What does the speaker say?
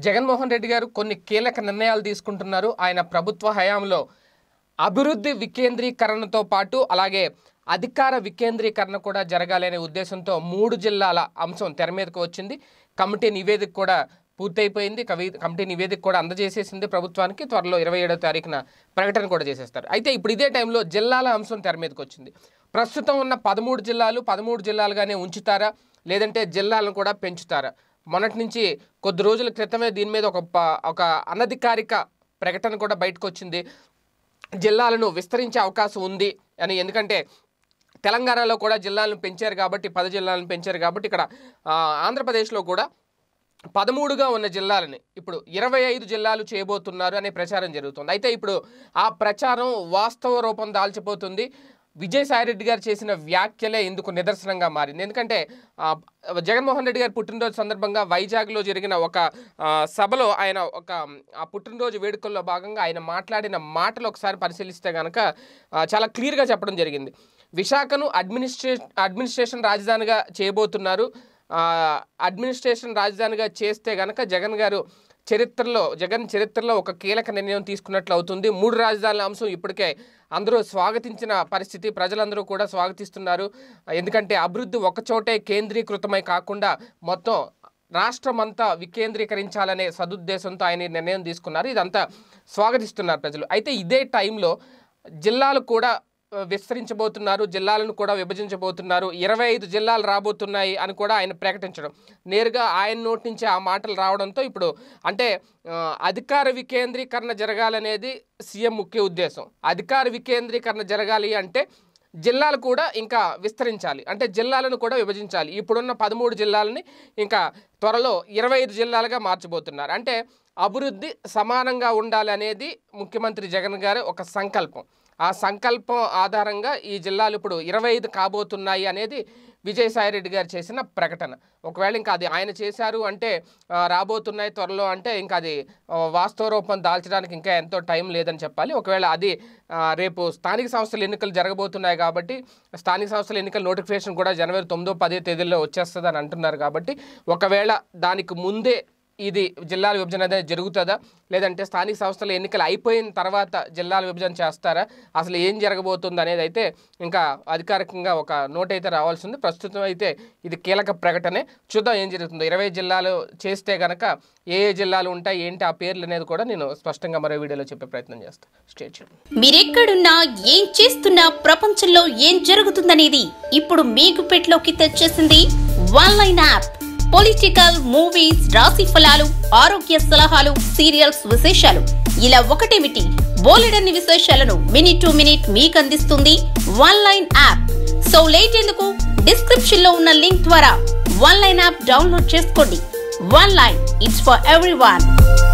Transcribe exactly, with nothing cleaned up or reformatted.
జగన్మోహన్ రెడ్డి గారు కొన్ని కీలక నిర్ణయాలు తీసుకుంటున్నారు. ఆయన ప్రభుత్వ హయాంలో అభివృద్ధి వికేంద్రీకరణతో పాటు అలాగే అధికార వికేంద్రీకరణ కూడా జరగాలనే ఉద్దేశంతో మూడు జిల్లాల అంశం తెర మీదకు వచ్చింది. కమిటీ నివేదిక కూడా పూర్తయిపోయింది. కవి కమిటీ నివేదిక కూడా అందజేసేసింది ప్రభుత్వానికి. త్వరలో ఇరవై ఏడవ తారీఖున ప్రకటన కూడా చేసేస్తారు. అయితే ఇప్పుడు ఇదే టైంలో జిల్లాల అంశం తెర మీదకి వచ్చింది. ప్రస్తుతం ఉన్న పదమూడు జిల్లాలు పదమూడు జిల్లాలుగానే ఉంచుతారా, లేదంటే జిల్లాలను కూడా పెంచుతారా? మొన్నటి నుంచి కొద్ది రోజుల క్రితమే దీని మీద ఒక ఒక అనధికారిక ప్రకటన కూడా బయటకు వచ్చింది. జిల్లాలను విస్తరించే అవకాశం ఉంది అని. ఎందుకంటే తెలంగాణలో కూడా జిల్లాలను పెంచారు కాబట్టి, పది జిల్లాలను పెంచారు కాబట్టి ఇక్కడ ఆంధ్రప్రదేశ్లో కూడా పదమూడుగా ఉన్న జిల్లాలని ఇప్పుడు ఇరవై ఐదు జిల్లాలు చేయబోతున్నారు అనే ప్రచారం జరుగుతుంది. అయితే ఇప్పుడు ఆ ప్రచారం వాస్తవ రూపం దాల్చిపోతుంది. విజయసాయిరెడ్డి గారు చేసిన వ్యాఖ్యలే ఇందుకు నిదర్శనంగా మారింది. ఎందుకంటే జగన్మోహన్ రెడ్డి గారి పుట్టినరోజు సందర్భంగా వైజాగ్లో జరిగిన ఒక సభలో ఆయన ఒక ఆ పుట్టినరోజు వేడుకల్లో భాగంగా ఆయన మాట్లాడిన మాటలు ఒకసారి పరిశీలిస్తే కనుక చాలా క్లియర్గా చెప్పడం జరిగింది. విశాఖను అడ్మినిస్ట్రే అడ్మినిస్ట్రేషన్ రాజధానిగా చేయబోతున్నారు. అడ్మినిస్ట్రేషన్ రాజధానిగా చేస్తే కనుక జగన్ గారు చరిత్రలో జగన్ చరిత్రలో ఒక కీలక నిర్ణయం తీసుకున్నట్లు అవుతుంది. మూడు రాజధానుల అంశం ఇప్పటికే అందరూ స్వాగతించిన పరిస్థితి, ప్రజలందరూ కూడా స్వాగతిస్తున్నారు. ఎందుకంటే అభివృద్ధి ఒకచోటే కేంద్రీకృతమై కాకుండా మొత్తం రాష్ట్రమంతా వికేంద్రీకరించాలనే సదుద్దేశంతో ఆయన నిర్ణయం తీసుకున్నారు. ఇదంతా స్వాగతిస్తున్నారు ప్రజలు. అయితే ఇదే టైంలో జిల్లాలు కూడా విస్తరించబోతున్నారు, జిల్లాలను కూడా విభజించబోతున్నారు, ఇరవై ఐదు జిల్లాలు రాబోతున్నాయి అని కూడా ఆయన ప్రకటించడం, నేరుగా ఆయన నోటి నుంచి ఆ మాటలు రావడంతో ఇప్పుడు అంటే అధికార వికేంద్రీకరణ జరగాలనేది సీఎం ముఖ్య ఉద్దేశం. అధికార వికేంద్రీకరణ జరగాలి అంటే జిల్లాలు కూడా ఇంకా విస్తరించాలి, అంటే జిల్లాలను కూడా విభజించాలి. ఇప్పుడున్న పదమూడు జిల్లాలని ఇంకా త్వరలో ఇరవై ఐదు జిల్లాలుగా మార్చబోతున్నారు. అంటే అభివృద్ధి సమానంగా ఉండాలి అనేది ముఖ్యమంత్రి జగన్ గారి ఒక సంకల్పం. ఆ సంకల్పం ఆధారంగా ఈ జిల్లాలు ఇప్పుడు ఇరవై ఐదు కాబోతున్నాయి అనేది విజయసాయిరెడ్డి గారు చేసిన ప్రకటన. ఒకవేళ ఇంకా అది ఆయన చేశారు అంటే రాబోతున్నాయి త్వరలో అంటే ఇంకా అది వాస్తవ రూపం దాల్చడానికి ఇంకా ఎంతో టైం లేదని చెప్పాలి. ఒకవేళ అది రేపు స్థానిక సంస్థల ఎన్నికలు జరగబోతున్నాయి కాబట్టి స్థానిక సంస్థల ఎన్నికల నోటిఫికేషన్ కూడా జనవరి తొమ్మిదో పదో తేదీల్లో వచ్చేస్తుందని అంటున్నారు. కాబట్టి ఒకవేళ దానికి ముందే ఇది జిల్లాల విభజన అనేది జరుగుతుందా, లేదంటే స్థానిక సంస్థల ఎన్నికలు అయిపోయిన తర్వాత జిల్లాల విభజన చేస్తారా, అసలు ఏం జరగబోతుంది అనేది అయితే ఇంకా అధికారికంగా ఒక నోట్ అయితే రావాల్సి ఉంది. ప్రస్తుతం అయితే ఇది కీలక ప్రకటనే. చూద్దాం ఏం జరుగుతుందో. ఇరవై జిల్లాలు చేస్తే కనుక ఏ ఏ జిల్లాలు ఉంటాయి ఏంటి ఆ పేర్లు అనేది కూడా నేను స్పష్టంగా మరో వీడియోలో చెప్పే ప్రయత్నం చేస్తాను. Stay tune. మీరెక్కడున్నా ఏం చేస్తున్నా ప్రపంచంలో ఏం జరుగుతుందనేది ఇప్పుడు మీకు పెట్లోకి తెచ్చేసింది one line app. Political, movies, రాశి ఫలాలు, ఆరోగ్య సలహాలు, సీరియల్స్ విశేషాలు ఇలా ఒకటేమిటి బోలెడన్ని విశేషాలను మినిట్ టు మినిట్ మీకు అందిస్తుంది one line app. So late ఎందుకు, డిస్క్రిప్షన్ లో ఉన్న లింక్ ద్వారా వన్ లైన్ యాప్ డౌన్లోడ్ చేసుకోండి. One line, it's for everyone.